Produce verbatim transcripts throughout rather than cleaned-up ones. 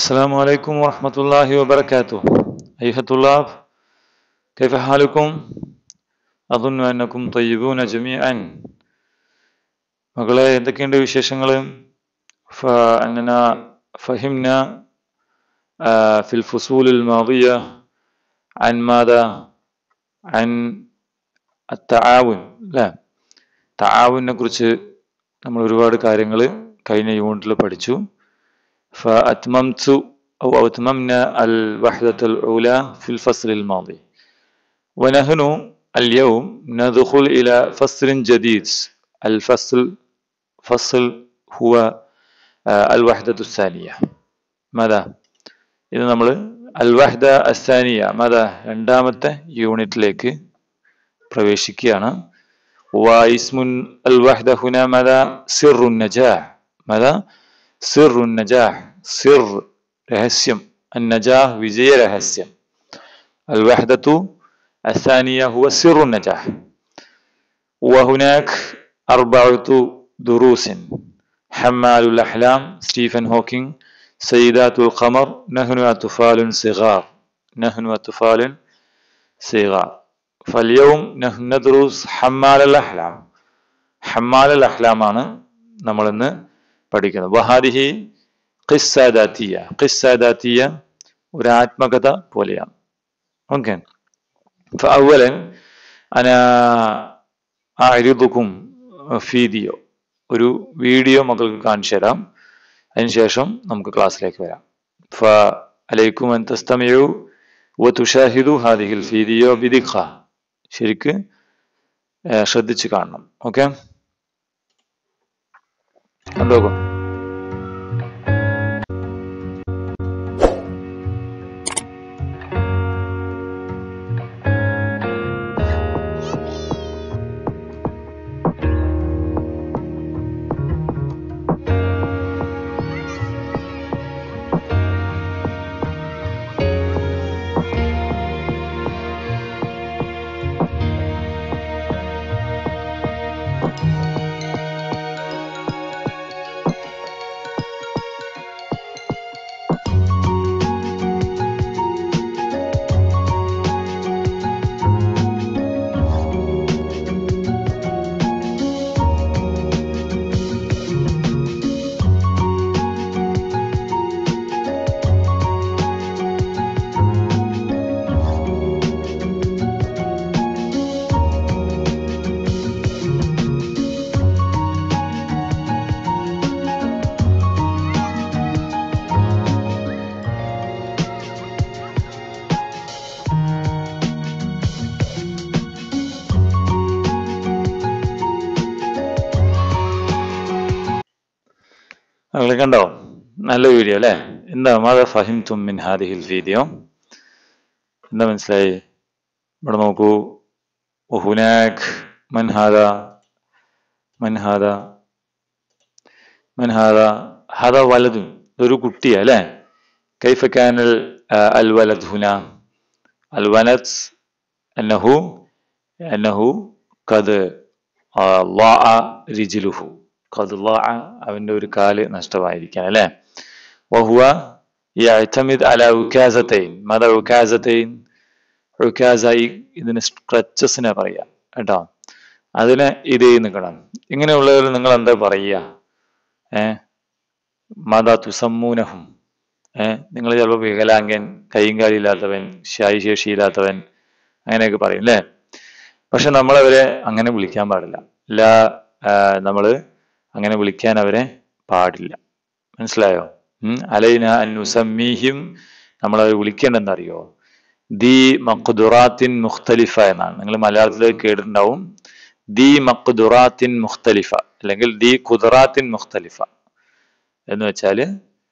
السلام عليكم ورحمة الله وبركاته. أيها الطلاب، كيف حالكم؟ أظن أنكم طيبون جميعا. مغلا يدكين വിശേഷങ്ങൾ فأننا فهمنا في الفصول الماضية عن ماذا؟ عن التعاون. لا تعاونനെ കുറിച്ച് നമ്മൾ ഒരുപാട് കാര്യങ്ങൾ കഴിഞ്ഞ യൂണിറ്റിൽ പഠിച്ചു. فأتممت أو أتممنا الوحدة الأولى في الفصل الماضي، ونحن اليوم ندخل إلى فصل جديد. الفصل فصل هو الوحدة الثانية. ماذا؟ إذا نمر الوحدة الثانية ماذا؟ രണ്ടാമത്തെ യൂണിറ്റിലേക്ക് പ്രവേശിക്കുകയാണ്. واسم الوحدة هنا ماذا؟ سر النجاح. ماذا؟ سر النجاح. سر رهسيم النجاح وجي رهسيم. الوحدة الثانية هو سر النجاح. وهناك أربعة دروس: حمال الأحلام ستيفن هوكينج، سيدات القمر، نحن أطفال صغار. نحن أطفال صغار. فاليوم نحن ندرس حمال الأحلام. حمال الأحلام ആണ് നമ്മൾ ഇന്ന് പഠിക്കുന്നത്. വഹാദിഹി ഖിസ്സ ദാത്തിയ. ഖിസ്സ ദാത്തിയ ഒരു ആത്മകഥ പോലെയാണ്. ഓക്കെ. فأولا أنا أعرضكم فيديو. ഒരു വീഡിയോ മക്കൾക്ക് കാണിച്ചു തരാം. അതിനുശേഷം നമുക്ക് ക്ലാസ്സിലേക്ക് വരാം. فعليكم أن تستمعوا وتشاهدوا هذه الفيديو بدقة. ശരിക്ക് ശ്രദ്ധിച്ച് കാണണം. ഓക്കെ, കണ്ടോക്കോ. നിങ്ങൾ കണ്ടോ? നല്ല വീഡിയോ അല്ലേ? എന്താ മാതാ ഫഹിംതും മിൻ ഹാദിഹിൽ വീഡിയോ? എന്താ മനസ്സിലായി? ഇവിടെ നോക്കൂ. വഹുനാക് മൻ ഹാദാ? മൻ ഹാദാ? മൻ ഹാദാ? ഹാദാ വലദുൻ. ഒരു കുട്ടിയാ അല്ലേ? കൈഫ കാനൽ അൽ വലദ് ഹുനാ? അൽ വലദ് അന്നഹു അന്നഹു ഖദ് ളാഅ റിജ്ലുഹു. ഖദ് ളാഅ, അവന്റെ ഒരു കാല് നഷ്ടമായിരിക്കാൻ അല്ലേ? വഹുവ യഅ്തമിദ് അലാ ഉകാസതൈൻ. മാദാ ഉകാസതൈൻ? ഉകാസ ഇതിന് സ്ക്രച്ചസിനെ പറയാ കേട്ടോ. അതിനെ ഇത് നിൽക്കണം. ഇങ്ങനെയുള്ളവർ നിങ്ങൾ എന്താ പറയുക? ഏഹ് മാദാ തുസമ്മൂനഹും. ഏഹ് നിങ്ങൾ ചിലപ്പോൾ വികലാംഗൻ, കൈയും കാലില്ലാത്തവൻ, ശാരീശേഷിയില്ലാത്തവൻ അങ്ങനെയൊക്കെ പറയും അല്ലേ? പക്ഷെ നമ്മളവരെ അങ്ങനെ വിളിക്കാൻ പാടില്ല. ലാ നമ്മള് അങ്ങനെ വിളിക്കാൻ അവരെ പാടില്ല. മനസ്സിലായോ? ഉം അലൈന അൻ നുസമ്മീഹിം. നമ്മളവരെ വിളിക്കേണ്ടെന്നറിയോ? ദി മഖ്ദുറാത്തിൻ മുഖ്തലിഫ എന്നാണ്. നിങ്ങൾ മലയാളത്തിലേക്ക് കേട്ടിട്ടുണ്ടാവും. ദി മഖ്ദുറാത്തിൻ മുഖ്തലിഫ അല്ലെങ്കിൽ ദി ഖുദറാത്തിൻ മുഖ്തലിഫ എന്ന് വെച്ചാല്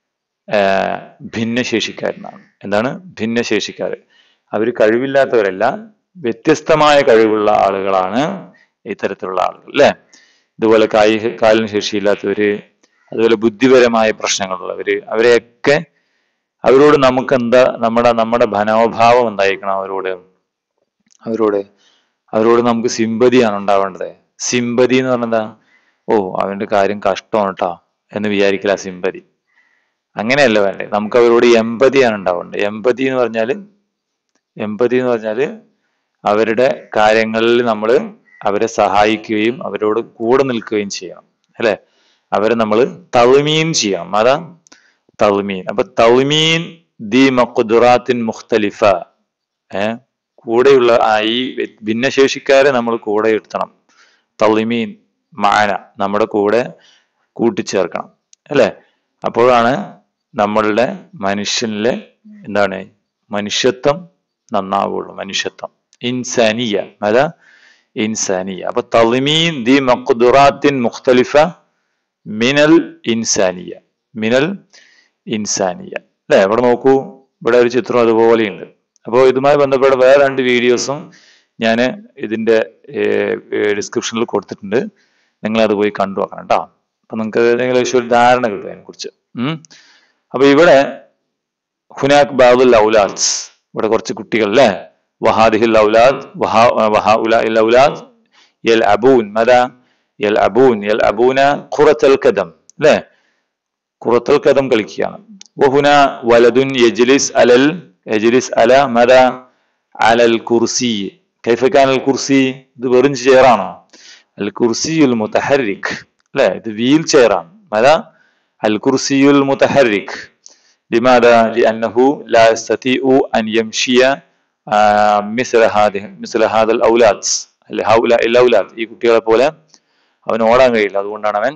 ഭിന്നശേഷിക്കാരനാണ്. എന്താണ്? ഭിന്നശേഷിക്കാർ. അവർ കഴിവില്ലാത്തവരല്ല, വ്യത്യസ്തമായ കഴിവുള്ള ആളുകളാണ് ഇത്തരത്തിലുള്ള ആളുകൾ അല്ലേ? ഇതുപോലെ കായിക കാലിന് ശേഷിയില്ലാത്തവര്, അതുപോലെ ബുദ്ധിപരമായ പ്രശ്നങ്ങളുള്ളവര്, അവരെയൊക്കെ അവരോട് നമുക്ക് എന്താ നമ്മുടെ നമ്മുടെ മനോഭാവം എന്തായിരിക്കണം? അവരോട് അവരോട് അവരോട് നമുക്ക് സിമ്പതിയാണ് ഉണ്ടാവേണ്ടത്. സിമ്പതി എന്ന് പറഞ്ഞാൽ ഓ അവന്റെ കാര്യം കഷ്ടമാണ് കേട്ടോ എന്ന് വിചാരിക്കില്ല സിമ്പതി. അങ്ങനെയല്ല വേണ്ടേ, നമുക്ക് അവരോട് എമ്പതിയാണ് ഉണ്ടാവേണ്ടത്. എമ്പതി എന്ന് പറഞ്ഞാൽ എമ്പതി എന്ന് പറഞ്ഞാൽ അവരുടെ കാര്യങ്ങളിൽ നമ്മൾ അവരെ സഹായിക്കുകയും അവരോട് കൂടെ നിൽക്കുകയും ചെയ്യണം അല്ലെ. അവരെ നമ്മൾ തൗമീൻ ചെയ്യണം. അതാ തൗമീൻ. അപ്പൊ തൗമീൻ ദി മഖ്ദുറാത്തിൻ മുഖ്തലിഫ, ഏഹ് കൂടെയുള്ള ആ ഈ ഭിന്നശേഷിക്കാരെ നമ്മൾ കൂടെ ഇരുത്തണം. തൗമീൻ മാന നമ്മുടെ കൂടെ കൂട്ടിച്ചേർക്കണം അല്ലെ. അപ്പോഴാണ് നമ്മളുടെ മനുഷ്യനിലെ എന്താണ് മനുഷ്യത്വം നന്നാവുള്ളൂ. മനുഷ്യത്വം ഇൻസാനിയ, അതാ ഇൻസാനിയ. അപ്പൊ തൗമീൻ ദി മഖ്ദുറാത്തിൻ മുഖ്തലിഫ മിനൽ ഇൻസാനിയ, മിനൽ ഇൻസാനിയ അല്ലെ. ഇവിടെ നോക്കൂ, ഇവിടെ ഒരു ചിത്രം അതുപോലെയുണ്ട്. അപ്പോൾ ഇതുമായി ബന്ധപ്പെട്ട വേറെ രണ്ട് വീഡിയോസും ഞാൻ ഇതിന്റെ ഡിസ്ക്രിപ്ഷനിൽ കൊടുത്തിട്ടുണ്ട്. നിങ്ങൾ അത് പോയി കണ്ടു നോക്കണം കേട്ടോ. അപ്പൊ നിങ്ങൾക്ക് ഏതെങ്കിലും ഒരു ധാരണ കിട്ടും അതിനെ കുറിച്ച്. ഉം അപ്പൊ ഇവിടെ ഹുനാക് ബാദുൽ ഔലാദ്, ഇവിടെ കുറച്ച് കുട്ടികൾ അല്ലേ. വഹാദിഹിൽ ഔലാദ് വഹാഉലാഇൽ ഔലാദ് യൽഅബൂൻ മദാ യൽഅബൂൻ യൽഅബൂന ഖുറത്തുൽ ഖദം അല്ലേ. ഖുറത്തുൽ ഖദം കളിക്കുകയാണ്. വഹുന വലദുൻ യജ്ലിസ് അലൽ യജ്ലിസ് അല മദാ അലൽ കുർസി. കൈഫ കാനൽ കുർസി, ഇത് വെറും ചെയറാണോ? അൽ കുർസിയുൽ മുതഹർരിക് അല്ലേ, ഇത് വീൽ ചെയറാണ്. മദാ അൽ കുർസിയുൽ മുതഹർരിക്. ലിമാദാ ലിഅന്നഹു ലാ യസ്തതിഉ അൻ യംശിയ മിസ്ല ഹാദിഹി മിസ്ല ഹാദൽ ഔലാദ് ഹൗലാഇൽ ഔലാദ്. ഈ കുട്ടികളെ പോലെ അവന് ഓടാൻ കഴിയില്ല, അതുകൊണ്ടാണ് അവൻ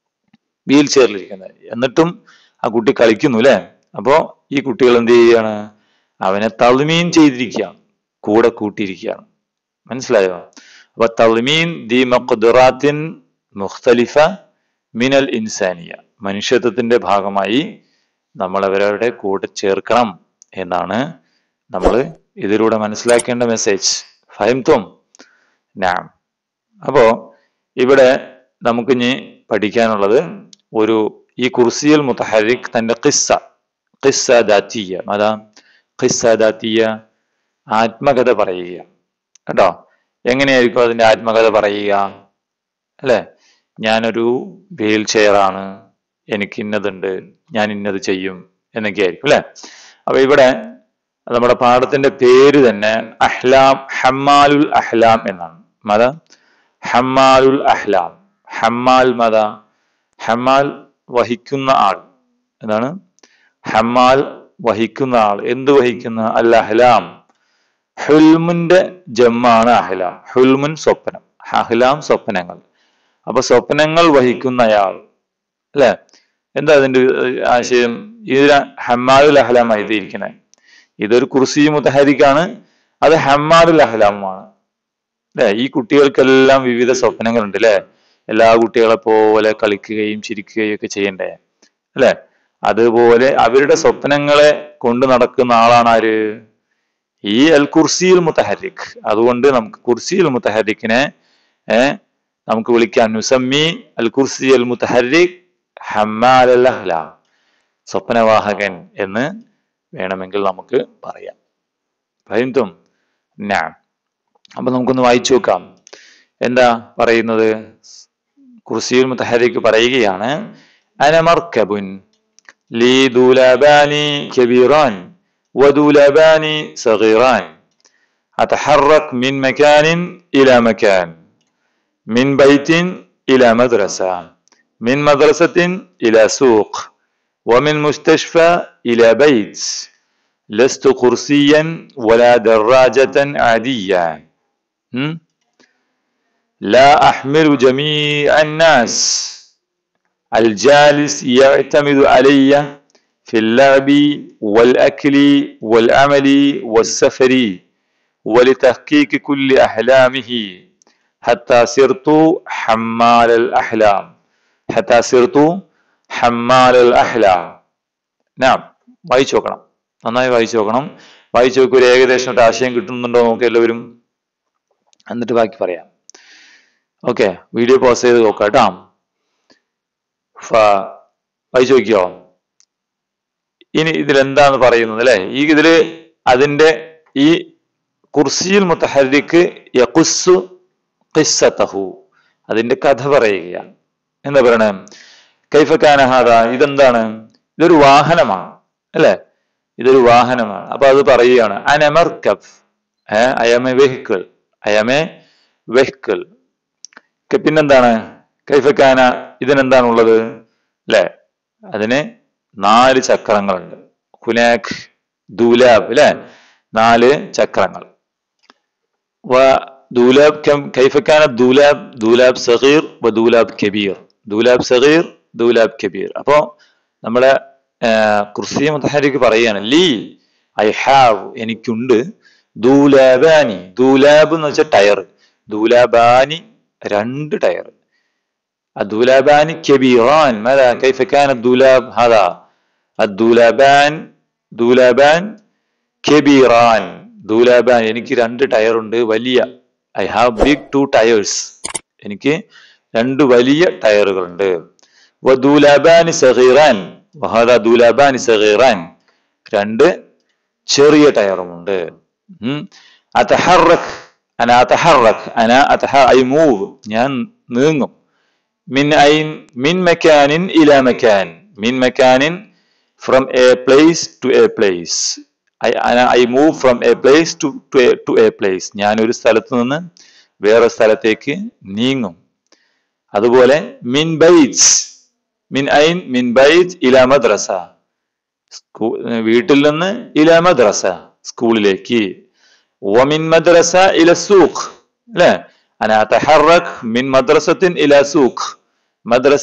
വീൽ ചെയറിലിരിക്കുന്നത്. എന്നിട്ടും ആ കുട്ടി കളിക്കുന്നു അല്ലെ. അപ്പോ ഈ കുട്ടികൾ എന്ത് ചെയ്യുകയാണ്? അവനെ തൗമീൻ ചെയ്തിരിക്കുകയാണ്, കൂടെ കൂട്ടിയിരിക്കുകയാണ്. മനസ്സിലായോ? അപ്പൊ തൗമീൻ ദി മഖ്ദുറാത്തിൻ മുഖ്തലിഫ മിനൽ ഇൻസാനിയ, മനുഷ്യത്വത്തിന്റെ ഭാഗമായി നമ്മൾ അവരവരുടെ കൂടെ ചേർക്കണം എന്നാണ് നമ്മൾ ഇതിലൂടെ മനസ്സിലാക്കേണ്ട മെസ്സേജ്. ഫഹിംതും? നാം. അപ്പോ ഇവിടെ നമുക്കിനി പഠിക്കാനുള്ളത് ഒരു ഈ കുർസിയുൽ മുതഹർരിക് തന്റെ ഖിസ്സ ഖിസ്സ ദാത്തിയ, അതാ ഖിസ്സ ദാത്തിയ, ആത്മകഥ പറയുക കേട്ടോ. എങ്ങനെയായിരിക്കും അതിന്റെ ആത്മകഥ പറയുക അല്ലെ? ഞാനൊരു വീൽ ചെയറാണ്, എനിക്ക് ഇന്നതുണ്ട്, ഞാൻ ഇന്നത് ചെയ്യും എന്നൊക്കെ ആയിരിക്കും അല്ലെ. അപ്പൊ ഇവിടെ നമ്മുടെ പാഠത്തിന്റെ പേര് തന്നെ അഹ്ലാം, ഹമ്മാലുൽ അഹ്ലാം എന്നാണ്. മത ഹമ്മാലുൽ അഹ്ലാം. ഹമ്മാൽ മത ഹമ്മാൽ വഹിക്കുന്ന ആൾ എന്താണ്? ഹമ്മാൽ വഹിക്കുന്ന ആൾ. എന്ത് വഹിക്കുന്ന? അൽ അഹ്ലാം. ഹുൽമുന്റെ ജമ്മാണ് അഹ്ലാം. ഹുൽമുൻ സ്വപ്നം, അഹ്ലാം സ്വപ്നങ്ങൾ. അപ്പൊ സ്വപ്നങ്ങൾ വഹിക്കുന്നയാൾ അല്ലെ. എന്താ അതിന്റെ ആശയം? ഇതിന് ഹമ്മാലുൽ അഹ്ലാം എഴുതിയിരിക്കണേ. ഇതൊരു കുർസി മുതഹരിക്കാണ്, അത് ഹമ്മാലുൽ അഹ്ലാമാണ് അല്ലെ. ഈ കുട്ടികൾക്കെല്ലാം വിവിധ സ്വപ്നങ്ങളുണ്ട് അല്ലെ. എല്ലാ കുട്ടികളെ പോലെ കളിക്കുകയും ചിരിക്കുകയും ഒക്കെ ചെയ്യണ്ടേ അല്ലെ. അതുപോലെ അവരുടെ സ്വപ്നങ്ങളെ കൊണ്ട് നടക്കുന്ന ആളാണ് ആര്? ഈ അൽ കുർസിയുൽ മുതഹരിക്. അതുകൊണ്ട് നമുക്ക് കുർസിയുൽ മുതഹരിക്കിനെ ഏഹ് നമുക്ക് വിളിക്കാം നുസമ്മി അൽ കുർസിയുൽ മുതഹരിക് ഹമ്മാലുൽ അഹ്ലാം, സ്വപ്നവാഹകൻ എന്ന് വേണമെങ്കിൽ നമുക്ക് പറയാം. ഫഹിംതും? നാം. അപ്പൊ നമുക്കൊന്ന് വായിച്ചു നോക്കാം. എന്താ പറയുന്നത്? കുർസിയുൽ മുതഹരിക് പറയുകയാണ്, അന മർകബുൻ ലി ദുലബാനി കബീറാൻ വദുലബാനി സഗീറാൻ അതഹറക് മിൻ മകാനിൻ ഇലാ മകാൻ മിൻ ബൈത്തിൻ ഇലാ മദ്രസ മിൻ മദ്രസത്തിൻ ഇലാ സൂഖ് ومن مستشفى إلى بيت لست كرسيا ولا دراجة عادية لا أحمل جميع الناس الجالس يعتمد علي في اللعب والأكل والعمل والسفر ولتحقيق كل أحلامه حتى صرت حمال الأحلام حتى صرت ഹമ്മാലുൽ അഹ്ലാം. നാം. വായിച്ചു നോക്കണം, നന്നായി വായിച്ചു നോക്കണം. വായിച്ചു നോക്കി ഒരു ഏകദേശം ഒരു ആശയം കിട്ടുന്നുണ്ടോ നോക്കി എല്ലാവരും, എന്നിട്ട് ബാക്കി പറയാം. ഓക്കെ, വീഡിയോ പോസ് ചെയ്ത് നോക്കാം കേട്ടോ. വായിച്ചു നോക്കിയോ? ഇനി ഇതിലെന്താന്ന് പറയുന്നത് അല്ലെ. ഈ ഇതില് അതിന്റെ ഈ കുർസിയുൽ മുതഹരിക് യഖുസ്സു ഖിസ്സതഹു, അതിന്റെ കഥ പറയുകയാണ്. എന്താ പറയണേ? കൈഫ കാന ഹാദാ, ഇതെന്താണ്? ഇതൊരു വാഹനമാണ് അല്ലെ, ഇതൊരു വാഹനമാണ്. അപ്പൊ അത് പറയുകയാണ് അനമർകബ്, I am a vehicle, I am a vehicle. പിന്നെന്താണ് കൈഫക്കാന, ഇതിനെന്താണുള്ളത് അല്ലെ, അതിന് നാല് ചക്രങ്ങളുണ്ട്. ഹുനാഖ് ദൂലാബ് അല്ലെ, നാല് ചക്രങ്ങൾ. ദൂലാബ് കൈഫക്കാന ദൂലാബ്, ദൂലാബ് സഗീർ വ ദൂലാബ് കബീർ, ദൂലാബ് സഗീർ ദൂലാബ് കബീർ. അപ്പോ നമ്മളെ കുർസി മുതഹരിക്ക് പറയാണ് ലീ ഐ ഹാവ്, എനിക്കുണ്ട്, ദൂലാബാനി, ദൂലാബ് എന്ന് വെച്ചാൽ ടയർ, ദൂലാബാനി രണ്ട് ടയർ. الدولابان كبيران. ماذا كيف كان الدولاب هذا؟ الدولابان دولابان كبيران. ദൂലാബാൻ, എനിക്ക് രണ്ട് ടയർ ഉണ്ട് വലിയ. I have big two tyres, എനിക്ക് രണ്ട് വലിയ ടയറുകളുണ്ട്. വദൂലാബാനി സഗീറാൻ വഹദാ ദൂലാബാനി സഗീറാൻ, രണ്ട് ചെറിയ ടയറുമുണ്ട്. അതഹറക് അന അതഹറക് അന അതഹ ഐ മൂവ്, ഞാൻ നീങ്ങും. മിൻ ഐൻ മിൻ മക്കാനിൻ ഇലാ മക്കാൻ, മിൻ മക്കാനിൻ from a place to a place. I, I move from a place to, to, a, to a place. ഞാൻ ഒരു സ്ഥലത്ത് നിന്ന് വേറെ സ്ഥലത്തേക്ക് നീങ്ങും. അതുപോലെ മിൻ ബൈറ്റ്സ്, മിൻ ഐൻ മിൻ ബൈറ്റ് ഇലാ മദ്രസ, വീട്ടിൽ നിന്ന് ഇലാ മദ്രസ, സ്കൂളിലേക്ക്. വമിൻ മദ്രസ ഇല സൂഖ് അല്ലെ, അന അതഹറക് മിൻ മദ്രസത്തിൻ ഇലാ സൂഖ്, മദ്രസ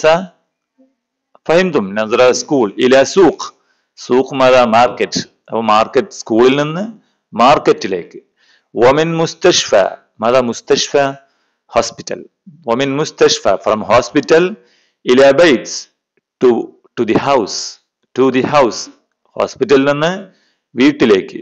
ഫഹിംതും, നദ്ര സ്കൂൾ, ഇലാ സൂഖ്, സൂഖ് മാതാ മാർക്കറ്റ്, അപ്പൊ മാർക്കറ്റ്, സ്കൂളിൽ നിന്ന് മാർക്കറ്റിലേക്ക്. വമിൻ മുസ്തഷ്ഫ, മാതാ മുസ്തഷ്ഫ, ഹോസ്പിറ്റൽ, വമിൻ മുസ്തഷ്ഫ ഫ്രം ഹോസ്പിറ്റൽ ഇലാ ബൈറ്റ്സ് to to the house, to the house, ഹോസ്പിറ്റലിൽ നിന്ന് വീട്ടിലേക്ക്.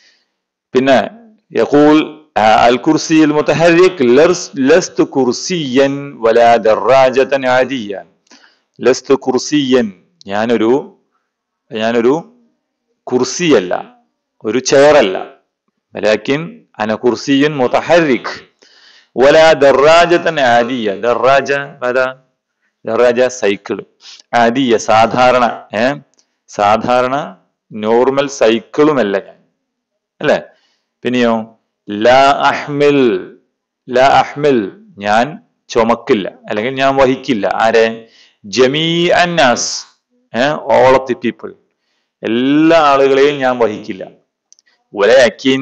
പിന്നെ യഖൂൽ അൽ കുർസി അൽ മുതഹർരിക് ലസ്തു കുർസിയൻ വലാ ദറാജതൻ ആദിയ, ലസ്തു കുർസിയൻ, ഞാനൊരു ഞാനൊരു കുർസിയല്ല, ഒരു ചെയറല്ല. വലാകിൻ അന കുർസിയുൻ മുതഹർരിക് വലാ ദറാജതൻ ആദിയ, ദറാജ മാതാ, ദറാജ സൈക്കിൾ, ആദിയ സാധാരണ, ഏ സാധാരണ നോർമൽ സൈക്കിളുമല്ല ഞാൻ അല്ലെ. പിന്നെയോ ലാ അഹ്മിൽ, ലാ അഹ്മിൽ, ഞാൻ ചുമക്കില്ല അല്ലെങ്കിൽ ഞാൻ വഹിക്കില്ല. ആരെ? ജമീഅൻ നാസ്, ഓൾ ഓഫ് ദി പീപ്പിൾ, എല്ലാ ആളുകളെയും ഞാൻ വഹിക്കില്ല. വലാകിൻ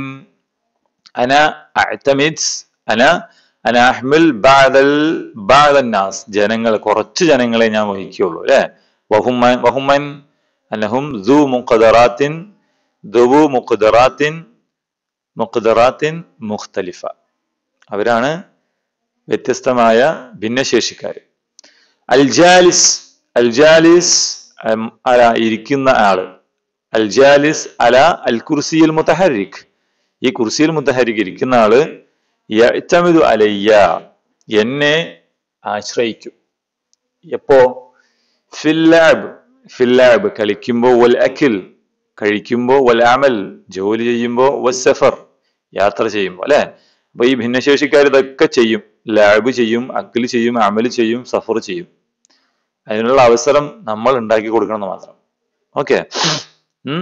അന അഅ്തമിദ് അന അന അഹ്മിൽ ബഅദൽ ബഅദൻ നാസ്, ജനങ്ങൾ, കുറച്ച് ജനങ്ങളെ ഞാൻ വഹിക്കുകയുള്ളൂ അല്ലെ. വഹും വഹുമൻ അന്നഹും ദു മുഖ്ദറാത്തിൻ ദു മുഖ്ദറാത്തിൻ മുഖ്ദറാത്തിൻ മുഖ്തലിഫ, അവരാണ് വ്യത്യസ്തമായ ഭിന്നശേഷിക്കാർ. അൽ ജാലിസ്, അൽ ജാലിസ് അല, ഇരിക്കുന്ന ആള്, അൽ ജാലിസ് അല അൽ കുർസിയിൽ മുതഹർരിക്, ഈ കുർസിയിൽ മുതഹർരിക് ഇരിക്കുന്ന ആള് യഅ്തമിദു അലയ്യ, എന്നെ ആശ്രയിക്കും. എപ്പോ? ഫില്ലാബ്, ഫില്ലാബ് കളിക്കുമ്പോ, വൽ അക്കിൽ കഴിക്കുമ്പോ, വൽ അമൽ ജോലി ചെയ്യുമ്പോ, വസ്സഫർ യാത്ര ചെയ്യുമ്പോ അല്ലെ. അപ്പൊ ഈ ഭിന്നശേഷിക്കാർ ഇതൊക്കെ ചെയ്യും, ലാബ് ചെയ്യും, അക്കിൽ ചെയ്യും, അമൽ ചെയ്യും, സഫർ ചെയ്യും. അതിനുള്ള അവസരം നമ്മൾ ഉണ്ടാക്കി കൊടുക്കണം മാത്രം. ഓക്കെ. ഉം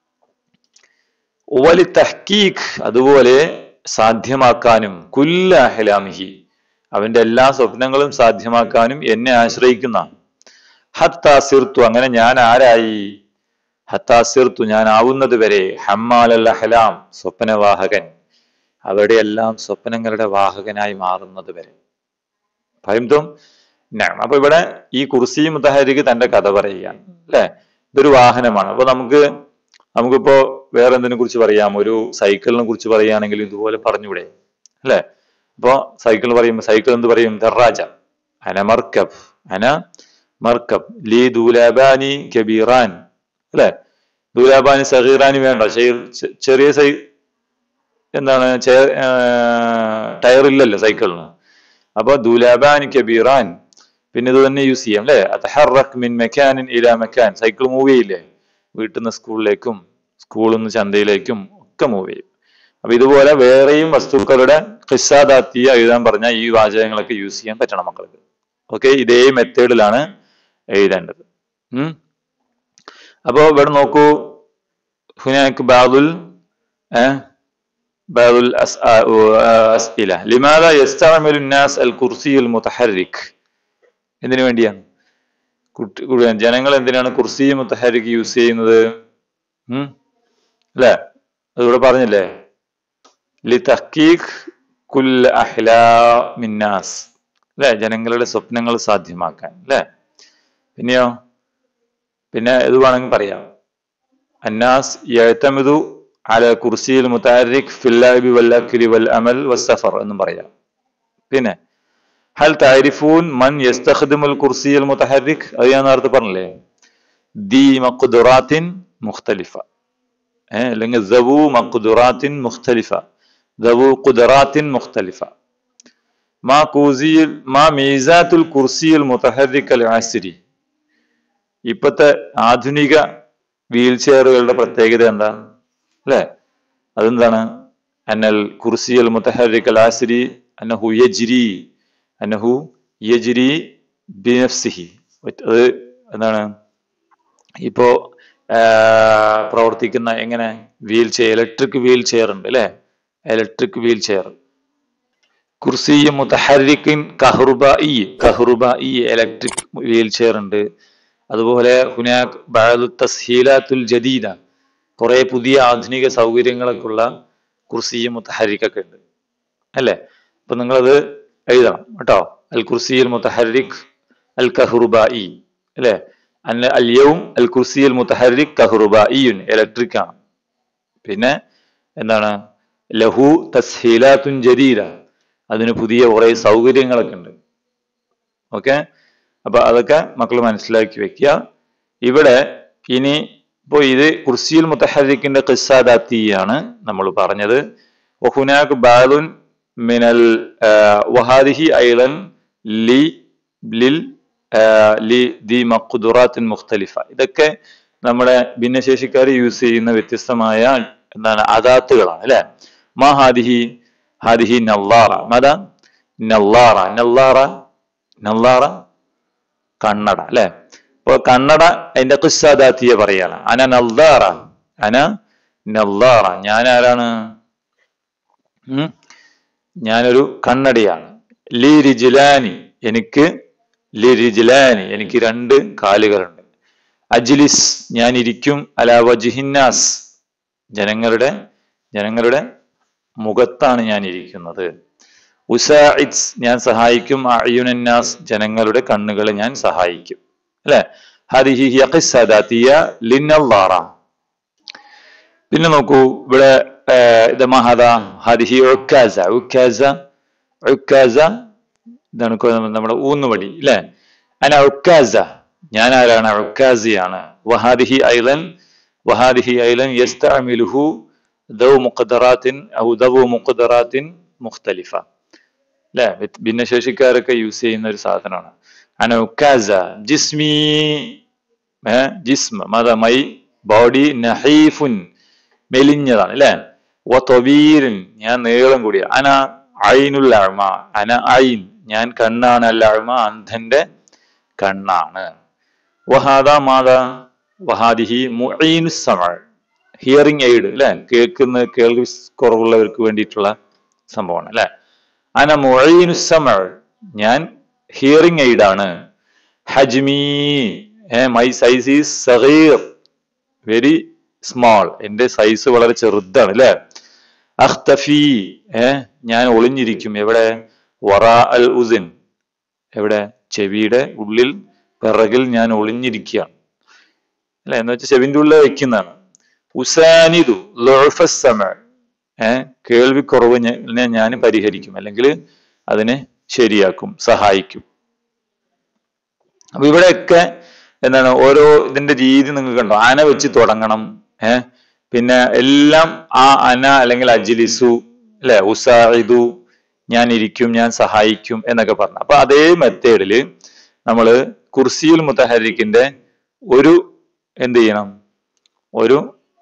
വലി തഹ്കീഖ്, അതുപോലെ സാധ്യമാക്കാനും, കുല്ല അഹ്ലാമിഹി, അവന്റെ എല്ലാ സ്വപ്നങ്ങളും സാധ്യമാക്കാനും എന്നെ ആശ്രയിക്കുന്ന. ഹത്താ സിർതു, അങ്ങനെ ഞാൻ ആരായി? ഹത്താ സിർതു, ഞാൻ ആവുന്നത് വരെ, ഹമ്മാലൽ അഹ്ലാം, സ്വപ്നവാഹകൻ, അവരുടെ എല്ലാം സ്വപ്നങ്ങളുടെ വാഹകനായി മാറുന്നത് വരെ. ഫഹിംതും? അപ്പൊ ഇവിടെ ഈ കുർസി മുതഹരിക്ക് തന്റെ കഥ പറയുകയാണ് അല്ലെ. ഇതൊരു വാഹനമാണ്. അപ്പൊ നമുക്ക് നമുക്കിപ്പോ വേറെ എന്തിനെ കുറിച്ച് പറയാം? ഒരു സൈക്കിളിനെ കുറിച്ച് പറയുകയാണെങ്കിൽ ഇതുപോലെ പറഞ്ഞൂടെ അല്ലെ. അപ്പൊ സൈക്കിൾ പറയുമ്പോ സൈക്കിൾ എന്ത് പറയും? ദറാജ, അന മർക്കബ്, അന മർക്കബ്, ലീ ദൂലാബാനി കബീറാൻ അല്ലെ. ദൂലാബാനി സഗീറാനി വേണ്ട, ചെറിയ സൈ എന്താണ് ടയർ ഇല്ലല്ലോ സൈക്കിളിന്. അപ്പൊ ദൂലാബാനി കബീറാൻ, പിന്നെ ഇത് തന്നെ യൂസ് ചെയ്യാം അല്ലെ. അതഹറക് മിൻ മക്കാനിൻ ഇലാ മക്കാൻ, സൈക്കിൾ മൂവ് ചെയ്യില്ലേ, വീട്ടിൽ നിന്ന് സ്കൂളിലേക്കും സ്കൂളിൽ നിന്ന് ചന്തയിലേക്കും ഒക്കെ മൂവ് ചെയ്യും. അപ്പൊ ഇതുപോലെ വേറെയും വസ്തുക്കളുടെ ഖിസ്സാദാത്തിയ എഴുതാൻ പറഞ്ഞ ഈ വാചകങ്ങളൊക്കെ യൂസ് ചെയ്യാൻ പറ്റണം മക്കൾക്ക്. ഓക്കെ, ഇതേ മെത്തേഡിലാണ് എഴുതേണ്ടത്. ഉം അപ്പോ ഇവിടെ നോക്കൂ, ഹുനാക്ക് ബാദുൽ ബാദുൽ അസ്ഇല ലിമാദാ യസ്തഅമിലു الناس الكرسي المتحرك. എന്തിനു വേണ്ടിയാണ് കുട്ടി ജനങ്ങൾ എന്തിനാണ് കുർസി മുത്തഹരിക് യൂസ് ചെയ്യുന്നത്? ഉം അല്ലേ? അതിവിടെ പറഞ്ഞില്ലേ, ലി തഹ്ഖീഖ് കുല്ല അഹ്ലാമിൻ നാസ്, അല്ലെ? ജനങ്ങളുടെ സ്വപ്നങ്ങൾ സാധ്യമാക്കാൻ, അല്ലെ? പിന്നെയോ, പിന്നെ ഇത് വേണമെങ്കിൽ പറയാം, അന്നാസ് യഅ്തമിദു അല കുർസിയിൽ മുതഹരിക് ഫിൽ ലഅബി വൽ അക്ലി വൽ അമൽ വസ്സഫർ എന്നും പറയാം. പിന്നെ ഹൽ തഅരിഫൂൻ മൻ യസ്തഖ്ദിമുൽ കുർസിയൽ മുതഹരിക്, അത് ഞാൻ നേരത്തെ പറഞ്ഞില്ലേ, ദി മഖ്ദുറാത്തിൻ മുഖ്തലിഫ, ഏഹ് അല്ലെങ്കിൽ ദവു മഖ്ദുറാത്തിൻ മുഖ്തലിഫ, ദവു ഖുദറാത്തിൻ മുഖ്തലിഫ. മാ കൂസിയിൽ മാ മീസാത്തുൽ കുർസിയൽ മുതഹരിക് അൽ അസ്രി, ഇപ്പത്തെ ആധുനിക വീൽ ചെയറുകളുടെ പ്രത്യേകത എന്താ, അല്ലെ? അതെന്താണ്? അന്നൽ കുർസിയൽ മുതഹരിക് അൽ അസ്രി അന്നഹു യജ്രി അന്നഹു യജ്രി ബിനഫ്സിഹി. അത് എന്താണ്? ഇപ്പോ പ്രവർത്തിക്കുന്ന എങ്ങനെ wheelchair, electric wheelchair ഉണ്ട്, അല്ലെ? Electric wheelchair. കുർസി മുതഹരിക്കിൻ കഹ്റുബായി, കഹ്റുബായി ഇലക്ട്രിക് വീൽ ചെയർ ഉണ്ട്. അതുപോലെ ഹുനാക് ബഅദു തസ്ഹീലാത്തുൽ ജദീദ, കുറെ പുതിയ ആധുനിക സൗകര്യങ്ങളൊക്കെ ഉള്ള കുർസി മുതഹരിക്കൊക്കെ ഉണ്ട്, അല്ലെ? അപ്പൊ നിങ്ങളത് എഴുതണം കേട്ടോ. അൽ കുർസിയിൽ മുതഹരിക് അൽ കഹ്റുബായി, അല്ലെ? അന്ന അൽ യൗം അൽ കുർസിയിൽ മുതഹരിക് കഹ്റുബായിയുൻ, ഇലക്ട്രിക് ആണ്. പിന്നെ എന്താണ്? ലഹു തസ്ഹീലാത്തുൻ ജദീദ, അതിന് പുതിയ കുറെ സൗകര്യങ്ങളൊക്കെ ഉണ്ട്. ഓക്കെ, അപ്പൊ അതൊക്കെ മക്കൾ മനസ്സിലാക്കി വെക്കുക. ഇവിടെ ഇനി ഇപ്പോ ഇത് കുർസിയിൽ മുതഹരിക്കിന്റെ ഖിസ്സാദാത്തിയാണ് നമ്മൾ പറഞ്ഞത്. വഹുനാക് ബാലുൻ മിനൽ വഹാദിഹി ഐളൻ ലി ലിൽ ലി ദി മഖ്ദുറാത്തിൻ മുഖ്തലിഫ. ഇതൊക്കെ നമ്മുടെ ഭിന്നശേഷിക്കാർ യൂസ് ചെയ്യുന്ന വ്യത്യസ്തമായ എന്താണ് അദാത്തുകളാണ്, അല്ലെ? മാ ഹാദിഹി ഹാദിഹി നല്ലാറ, മതാ നല്ലാറ, നല്ലാറ നല്ലാറ കണ്ണട, അല്ലെ? ഇപ്പൊ കണ്ണട അതിന്റെ ഖിസ്സാദാത്തിയെ പറയാണ്. അന നല്ലാറ, അന നല്ലാറ, ഞാൻ ആരാണ്? ഉം ഞാനൊരു കണ്ണടിയാണ്. ലി റിജ്ലാനി, എനിക്ക് ലി റിജ്ലാനി, എനിക്ക് രണ്ട് കാലുകളുണ്ട്. അജ്ലിസ്, ഞാൻ ഇരിക്കും. അലാ വജ്ഹിന്നാസ്, ജനങ്ങളുടെ ജനങ്ങളുടെ മുഖത്താണ് ഞാൻ ഇരിക്കുന്നത്. ഉസാഇദ്, ഞാൻ സഹായിക്കും. അഅ്യുനന്നാസ്, ജനങ്ങളുടെ കണ്ണുകളെ ഞാൻ സഹായിക്കും, അല്ലെ? ഹാദിഹി ഹിയ ഖിസ്സാദാത്തിയ ലിന്നല്ലാറ. പിന്നെ നോക്കൂ ഇവിടെ ഇത് മഹദ ഹാദിഹി ഉക്കാസ, ഉക്കാസ ഉക്കാസ ഇതാണ് നമ്മുടെ ഊന്നുവടി, അല്ലെ? അന ഉക്കാസ, ഞാൻ ആരാണ്? ഉക്കാസിയാണ്. വഹാദിഹി ഐലൻ വഹാദിഹി ഐലൻ യസ്തഅമിലുഹു ദവു മുഖ്ദറാത്തിൻ ഔ ദവു മുഖ്ദറാത്തിൻ മുഖ്തലിഫ, അല്ലെ? ഭിന്നശേഷിക്കാരൊക്കെ യൂസ് ചെയ്യുന്ന ഒരു സാധനമാണ്. അന ഉക്കാസ ജിസ്മി, ജിസ്മ മത മൈ ബോഡി, നഹീഫുൻ മെലിഞ്ഞതാണ്, അല്ലെ? വതബീരൻ, ഞാൻ നീളം കൂടിയ. അന ഐനുൽ അഅ്മ, അന ഐൻ, ഞാൻ കണ്ണാണ്. അൽ അഅ്മ, അന്ധന്റെ കണ്ണാണ്. വഹാദ മാദ വഹാദിഹി മുഈനുസ് സമഅ, ഹിയറിംഗ് എയ്ഡ്, അല്ലെ? കേൾക്കുന്ന കേൾവി കുറവുള്ളവർക്ക് വേണ്ടിയിട്ടുള്ള സംഭവമാണ്, അല്ലെ? അന മുഈനുസ് സമഅ, ഞാൻ ഹിയറിംഗ് എയ്ഡ് ആണ്. ഹജ്മി, മൈ സൈസ് ഈസ് സഗീർ, വെരി സ്മോൾ, എന്റെ സൈസ് വളരെ ചെറുതാണ്, അല്ലെ? അഖ്തഫി, ഏഹ് ഞാൻ ഒളിഞ്ഞിരിക്കും. എവിടെ? വറാ അൽ ഉസിൻ, എവിടെ? ചെവിയുടെ ഉള്ളിൽ, പിറകിൽ ഞാൻ ഒളിഞ്ഞിരിക്കുകയാണ്, അല്ലെ? എന്ന് വെച്ചാൽ ചെവിന്റെ ഉള്ളിൽ വെക്കുന്നതാണ്. ഉസാനിദു ളുഅഫസ് സമഅ, ഏഹ് കേൾവിക്കുറവ് ഞാൻ പരിഹരിക്കും, അല്ലെങ്കിൽ അതിനെ ശരിയാക്കും, സഹായിക്കും. അപ്പൊ ഇവിടെയൊക്കെ എന്താണ് ഓരോ ഇതിന്റെ രീതി നിങ്ങൾക്ക് കണ്ടോ? അന വെച്ച് തുടങ്ങണം, ഏഹ് പിന്നെ എല്ലാം ആ അന അല്ലെങ്കിൽ അജ്ലിസു, അല്ലെ? ഉസാഇദു, ഞാൻ ഇരിക്കും, ഞാൻ സഹായിക്കും എന്നൊക്കെ പറഞ്ഞു. അപ്പൊ അതേ മെത്തേഡില് നമ്മള് കുർസിയിൽ മുതഹരിക്കിന്റെ ഒരു എന്ത് ചെയ്യണം? ഒരു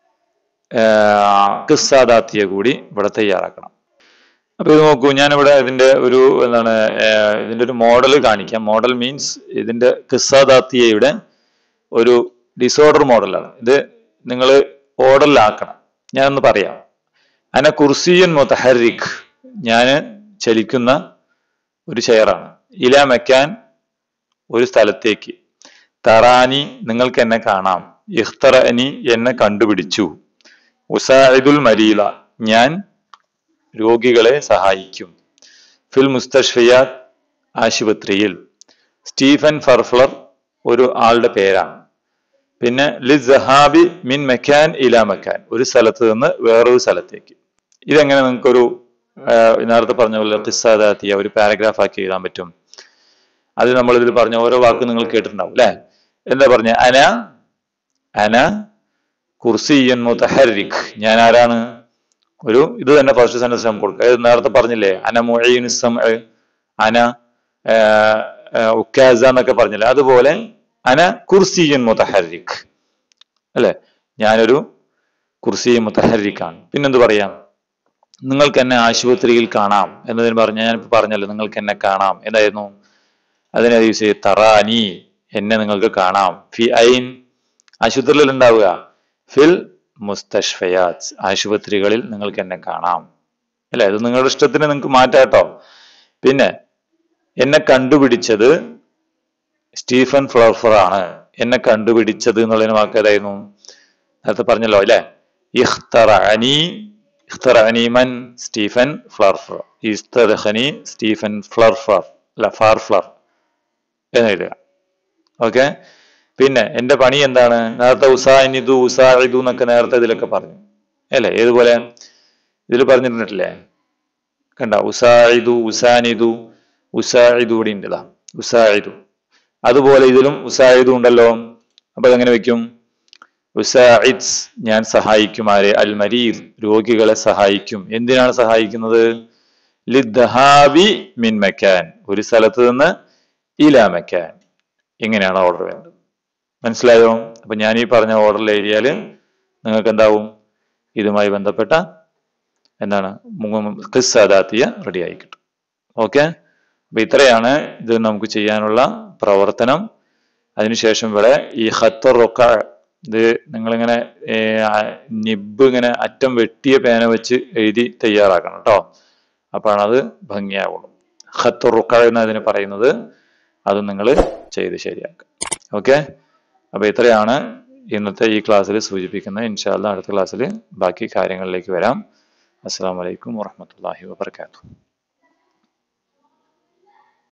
ഖിസ്സാദാത്തിയെ കൂടി ഇവിടെ തയ്യാറാക്കണം. അപ്പൊ ഇത് നോക്കൂ, ഞാനിവിടെ ഇതിന്റെ ഒരു എന്താണ് ഇതിന്റെ ഒരു മോഡൽ കാണിക്കാം. മോഡൽ മീൻസ് ഇതിന്റെ ഖിസ്സാദാത്തിയയുടെ ഒരു ഡിസോർഡർ മോഡലാണ്. ഇത് നിങ്ങൾ ഓർഡറിലാക്കണം. ഞാനൊന്ന് പറയാം. അന കുർസിയൻ മുതഹരിക്, ഞാൻ ചലിക്കുന്ന ഒരു ചെയറാണ്. ഇല മെക്കാൻ, ഒരു സ്ഥലത്തേക്ക്. തറാനി, നിങ്ങൾക്ക് എന്നെ കാണാം. ഇഖ്തറനി, എന്നെ കണ്ടുപിടിച്ചു. ഉസാഇദുൽ മരീല, ഞാൻ രോഗികളെ സഹായിക്കും. ഫിൽ മുസ്തഷ്ഫിയാത്ത്, ആശുപത്രിയിൽ. സ്റ്റീഫൻ ഫർഫ്ലർ, ഒരു ആളുടെ പേരാണ്. പിന്നെ ലിസ്സഹാബി മിൻ മെക്കാൻ ഇല മെക്കാൻ, ഒരു സ്ഥലത്ത് നിന്ന് വേറൊരു സ്ഥലത്തേക്ക്. ഇതെങ്ങനെ നിങ്ങൾക്കൊരു നേരത്തെ പറഞ്ഞ പോലെ ഖിസ്സാദാത്തിയ ഒരു പാരഗ്രാഫ് ആക്കി എഴുതാൻ പറ്റും? അത് നമ്മൾ ഇതിൽ പറഞ്ഞ ഓരോ വാക്ക് നിങ്ങൾ കേട്ടിട്ടുണ്ടാവും അല്ലെ? എന്താ പറഞ്ഞ? അന അന കുർസിയൻ മുതഹരിക്, ഞാൻ ആരാണ്? ഒരു ഇത് തന്നെ ഫസ്റ്റ് സെന്റൻസ് നമുക്ക് കൊടുക്കുക. നേരത്തെ പറഞ്ഞില്ലേ അന മുഈനുസ് സമഅ, അന ഉക്കാസ എന്നൊക്കെ പറഞ്ഞില്ലേ, അതുപോലെ അന കുർസിയൻ മുതഹരിക് അല്ലെ, ഞാനൊരു കുർസിയൻ മുതഹരിക്കാണ്. പിന്നെന്ത് പറയാം? നിങ്ങൾക്ക് എന്നെ ആശുപത്രിയിൽ കാണാം എന്നതിന് പറഞ്ഞ ഞാൻ പറഞ്ഞല്ലോ, നിങ്ങൾക്ക് എന്നെ കാണാം എന്തായിരുന്നു? അതിനെ യൂസ് ചെയ്ത് തറാനി, എന്നെ നിങ്ങൾക്ക് കാണാം. ഫി ഐൻ, ആശുപത്രിയിൽ ഉണ്ടാവുക. ഫിൽ മുസ്തഷ്ഫയാത്ത്, ആശുപത്രികളിൽ നിങ്ങൾക്ക് എന്നെ കാണാം അല്ലെ. അത് നിങ്ങളുടെ ഇഷ്ടത്തിന് നിങ്ങൾക്ക് മാറ്റാട്ടോ. പിന്നെ എന്നെ കണ്ടുപിടിച്ചത് സ്റ്റീഫൻ ഫ്ലർഫർ ആണ്. എന്നെ കണ്ടുപിടിച്ചത് എന്നുള്ളതിന് വാക്ക് ഏതായിരുന്നു? നേരത്തെ പറഞ്ഞല്ലോ അല്ലെ, ഇഖ്തറഅനി, ഇഖ്തറഅനി മൻ, സ്റ്റീഫൻ ഫ്ലർഫർ. ഇസ്തദഖനി സ്റ്റീഫൻ ഫ്ലർഫർ അല്ല ഫാർഫ്ലർ എന്നെഴുതുക. ഓക്കെ. പിന്നെ എന്റെ പണി എന്താണ്? നേരത്തെ ഉസാനിദു ഉസാഇദു എന്നൊക്കെ നേരത്തെ ഇതിലൊക്കെ പറഞ്ഞു അല്ലെ. ഏതുപോലെ ഇതിൽ പറഞ്ഞിട്ടുണ്ടല്ലേ, കണ്ട? ഉസാഇദു ഉസാനിദു, ഉസാഇദു കൂടി ഉണ്ടതാ, ഉസാഇദു. അതുപോലെ ഇതിലും ഉസാഇദു ഉണ്ടല്ലോ. അപ്പൊ എങ്ങനെ വെക്കും? ഉസാഇദ്, ഞാൻ സഹായിക്കും. ആരെ? അൽ മരീദ്, രോഗികളെ സഹായിക്കും. എന്തിനാണ് സഹായിക്കുന്നത്? ലിദ്ദഹാബി മിൻ മക്കാൻ, ഒരു സ്ഥലത്ത് നിന്ന് ഇലാ മക്കാൻ. ഇങ്ങനെയാണ് ഓർഡർ വേണ്ടത്. മനസ്സിലായോ? അപ്പൊ ഞാൻ ഈ പറഞ്ഞ ഓർഡറിൽ എഴുതിയാല് നിങ്ങൾക്ക് എന്താവും? ഇതുമായി ബന്ധപ്പെട്ട എന്താണ് ഖിസ്സാദാത്തിയ റെഡി ആയി കിട്ടും. ഓക്കെ. അപ്പൊ ഇത്രയാണ് ഇത് നമുക്ക് ചെയ്യാനുള്ള പ്രവർത്തനം. അതിനുശേഷം ഇവിടെ ഈ ഖത്ത് റുക്അ, ഇത് നിങ്ങളിങ്ങനെ നിബ് ഇങ്ങനെ അറ്റം വെട്ടിയ പേന വെച്ച് എഴുതി തയ്യാറാക്കണം കേട്ടോ. അപ്പോഴാണ് അത് ഭംഗിയാവുള്ളൂ. ഖത്ത് റുക്അ എന്നതിന് പറയുന്നത്. അത് നിങ്ങൾ ചെയ്ത് ശരിയാക്കുക. ഓക്കെ. അപ്പൊ ഇത്രയാണ് ഇന്നത്തെ ഈ ക്ലാസ്സിൽ സൂചിപ്പിക്കുന്നത്. ഇൻഷാ അല്ലാഹ് അടുത്ത ക്ലാസ്സിൽ ബാക്കി കാര്യങ്ങളിലേക്ക് വരാം. അസ്സലാമു അലൈക്കും വറഹ്മത്തുള്ളാഹി വബറകാതുഹു.